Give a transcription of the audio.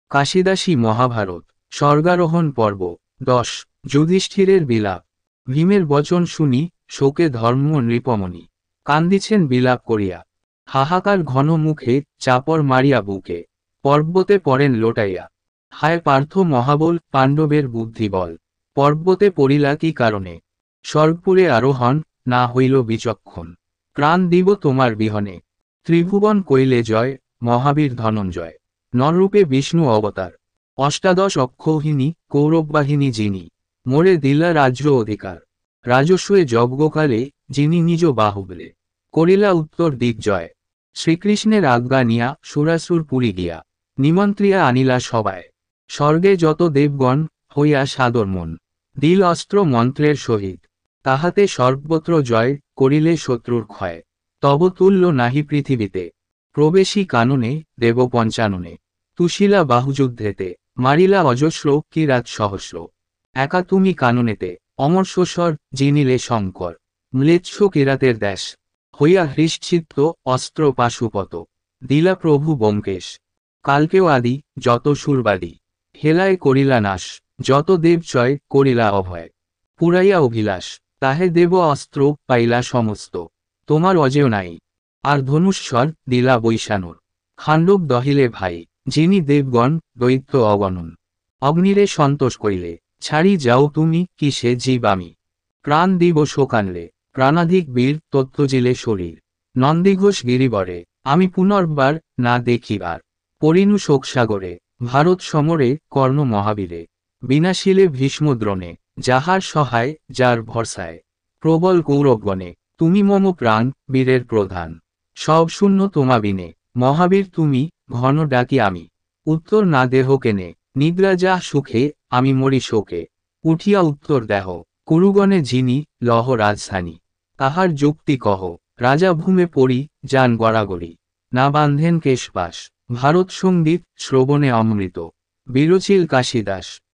কাশিদাসী মহাভারত স্বর্গারোহণ পর্ব 10। যুধিষ্ঠিরের বিলাপ। ভীমের বচন শুনি শোকে ধর্ম নৃপমণি কান্দিছেন বিলাপ করিয়া। হাহাকার ঘন মুখে চাপড় মারিয়া বুকে পর্বতে পড়েন লোটাইয়া। হায় পার্থ মহাবল পাণ্ডবের বুদ্ধি বল, পর্বতে পড়িলা কি কারণে? স্বর্গপুরে আরোহণ না হইল বিচক্ষণ, প্রাণ দিব তোমার বিহনে। ত্রিভুবন কইলে জয়, মহাবীর ধনঞ্জয় নররূপে বিষ্ণু অবতার। অষ্টাদশ অক্ষৌহিনী কৌরববাহিনী যিনি, মোরে দিলা রাজ্য অধিকার। রাজস্বে যজ্ঞকালে যিনি নিজ বাহুবলে, করিলা উত্তর দিগ্জয়। শ্রীকৃষ্ণের আজ্ঞা নিয়া সুরাসুর পুরী গিয়া, নিমন্ত্রিয়া আনিলা সবাই। স্বর্গে যত দেবগণ হইয়া সাদর মন, দিল অস্ত্র মন্ত্রের সহিত। তাহাতে সর্বত্র জয় করিলে শত্রুর ক্ষয়। তব তুল্য নাহি পৃথিবীতে, প্রবেশী কাননে দেব পঞ্চাননে। তুশিলা বাহুযুদ্ধেতে, মারিলা অজস্র কিরাত সহস্র। একা তুমি কাননেতে, অমর্ষস্বর জিনিলে শঙ্কর। ম্লেচ্ছ কিরাতের দেশ, হইয়া হৃশ্চিত্ত অস্ত্র পাশুপত। দিলা প্রভু ব্যোমকেশ, কালকেও আদি যত সুরবাদী। হেলায় করিলা নাশ, যত দেবচয় করিলা অভয়। পুরাইয়া অভিলাষ, তাহে দেব অস্ত্র পাইলা সমস্ত। তোমার অজেয় নাই, আর ধনুষ্বর দিলা বৈশানুর। খাণ্ডব দহিলে ভাই, যিনি দেবগণ দৈত্য অগণন। অগ্নিরে সন্তোষ করিলে, ছাড়ি যাও তুমি কিসে জীব আমি। প্রাণ দিব শোকানলে, প্রাণাধিক বীর তত্ত্বজিলে শরীর। নন্দিঘোষ গিরিবরে, আমি পুনর্বার না দেখিবার। পরিণু শোকসাগরে, ভারত সমরে কর্ণ মহাবীরে। বিনাশিলে ভীষ্মদ্রোণে, যাহার সহায় যার ভরসায়। প্রবল কৌরবগণে, তুমি মম প্রাণ বীরের প্রধান। সব শূন্য তোমা বিনে, মহাবীর তুমি ঘন ডাকি আমি। উত্তর না দেহ কেনে, নিদ্রা যা সুখে আমি মরি শোকে। উঠিয়া উত্তর দেহ, কুরুগণে যিনি লহ রাজধানী। তাহার যুক্তি কহ, রাজা ভূমে পড়ি যান গড়াগড়ি। না বান্ধেন কেশপাশ, ভারত সঙ্গীত শ্রবণে অমৃত। বিরচিল কাশিদাস।